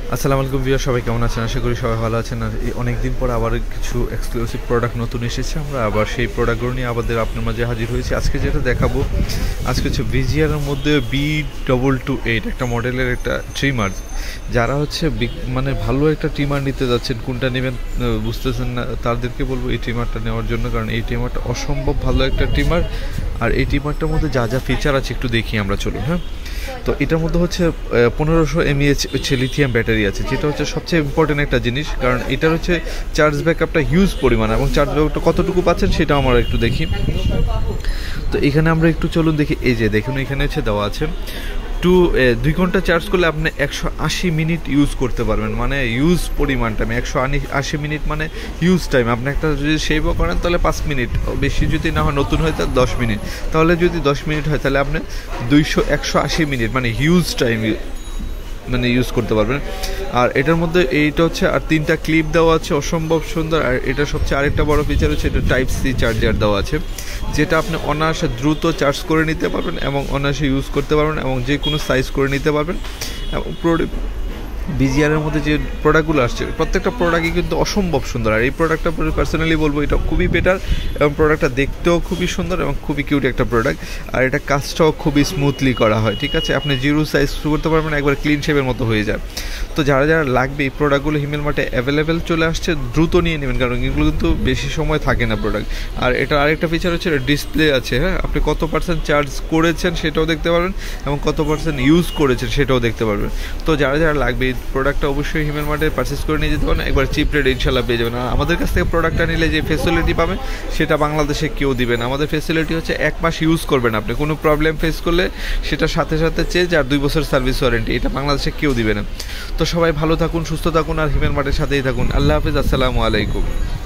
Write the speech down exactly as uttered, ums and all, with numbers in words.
আসসালামু আলাইকুম ভিউয়ার, সবাই কেমন আছেন? আশা করি সবাই ভালো আছেন। আর অনেকদিন পর আবার কিছু এক্সক্লুসিভ প্রোডাক্ট নতুন এসেছে, আমরা আবার সেই প্রোডাক্টগুলো নিয়ে আমাদের আপনার মাঝে হাজির হয়েছি। আজকে যেটা দেখাবো, আজকে হচ্ছে ভিজিআর এর মধ্যে বি ডবল টু এইট একটা মডেলের একটা ট্রিমার। যারা হচ্ছে মানে ভালো একটা ট্রিমার নিতে যাচ্ছেন, কোনটা নেবেন বুঝতেছেন না, তাদেরকে বলবো এই ট্রিমারটা নেওয়ার জন্য, কারণ এই ট্রিমারটা অসম্ভব ভালো একটা ট্রিমার। আর এই ট্রিমারটার মধ্যে যা যা ফিচার আছে একটু দেখি আমরা, চলুন। হ্যাঁ, তো এটার মধ্যে হচ্ছে পনেরোশো এমএএইচ হচ্ছে লিথিয়াম ব্যাটারি আছে, যেটা হচ্ছে সবচেয়ে ইম্পর্টেন্ট একটা জিনিস, কারণ এটার হচ্ছে চার্জ ব্যাকআপটা হিউজ পরিমাণ, এবং চার্জ ব্যাকআপটা কতটুকু পাচ্ছেন সেটা আমরা একটু দেখি। তো এখানে আমরা একটু চলুন দেখি। এই যে দেখুন, এখানে হচ্ছে দেওয়া আছে টু দুই ঘন্টা চার্জ করলে আপনি একশো আশি মিনিট ইউজ করতে পারবেন, মানে ইউজ পরিমাণ টাইম একশো আশি মিনিট, মানে ইউজ টাইম। আপনি একটা যদি শেভও করেন তাহলে পাঁচ মিনিট, বেশি যদি না হয় নতুন হয় তাহলে দশ মিনিট, তাহলে যদি দশ মিনিট হয় তাহলে আপনি দুইশো একশো আশি মিনিট মানে হিউজ টাইম মানে ইউজ করতে পারবেন। আর এটার মধ্যে এইটা হচ্ছে আর তিনটা ক্লিপ দেওয়া আছে, অসম্ভব সুন্দর। আর এটা সবচেয়ে আরেকটা বড় ফিচার হচ্ছে এটা টাইপ সি চার্জার দেওয়া আছে, যেটা আপনি অনায়াসে দ্রুত চার্জ করে নিতে পারবেন এবং অনায়াসে ইউজ করতে পারবেন এবং যে কোনো সাইজ করে নিতে পারবেন। এবং ভিজিআরের মধ্যে যে প্রোডাক্টগুলো আসছে প্রত্যেকটা প্রোডাক্টই কিন্তু অসম্ভব সুন্দর। আর এই প্রোডাক্টটা পার্সোনালি বলবো এটা খুবই বেটার, এবং প্রোডাক্টটা দেখতেও খুবই সুন্দর এবং খুবই কিউট একটা প্রোডাক্ট। আর এটা কাজটাও খুবই স্মুথলি করা হয়, ঠিক আছে। আপনি জিরো সাইজ করতে পারবেন, একবার ক্লিন শেপের মতো হয়ে যায়। তো যারা যারা লাগবে এই প্রোডাক্টগুলো হিমেল মার্টে অ্যাভেলেবেল চলে আসছে, দ্রুত নিয়ে নেবেন, কারণ এগুলো কিন্তু বেশি সময় থাকে না প্রোডাক্ট। আর এটা আরেকটা ফিচার হচ্ছে ডিসপ্লে আছে, হ্যাঁ, আপনি কত পার্সেন্ট চার্জ করেছেন সেটাও দেখতে পারবেন এবং কত পার্সেন্ট ইউজ করেছেন সেটাও দেখতে পারবেন। তো যারা যারা লাগবে এই প্রোডাক্টটা অবশ্যই হিমেল মার্টে পারচেস করে নিয়ে যেতে পারেন, একবার চিপ রেট ইনশাল্লাহ পেয়ে যাবেন। আর আমাদের কাছ থেকে প্রোডাক্টটা নিলে যে ফেসিলিটি পাবেন সেটা বাংলাদেশে কেউ দিবেন। আমাদের ফেসিলিটি হচ্ছে এক মাস ইউজ করবেন, আপনি কোনো প্রবলেম ফেস করলে সেটা সাথে সাথে চেঞ্জ, আর দুই বছর সার্ভিস ওয়ারেন্টি, এটা বাংলাদেশে কেউ দিবে না। তো সবাই ভালো থাকুন, সুস্থ থাকুন, আর হিমেল মার্টের সাথেই থাকুন। আল্লাহ হাফিজ, আসসালামু আলাইকুম।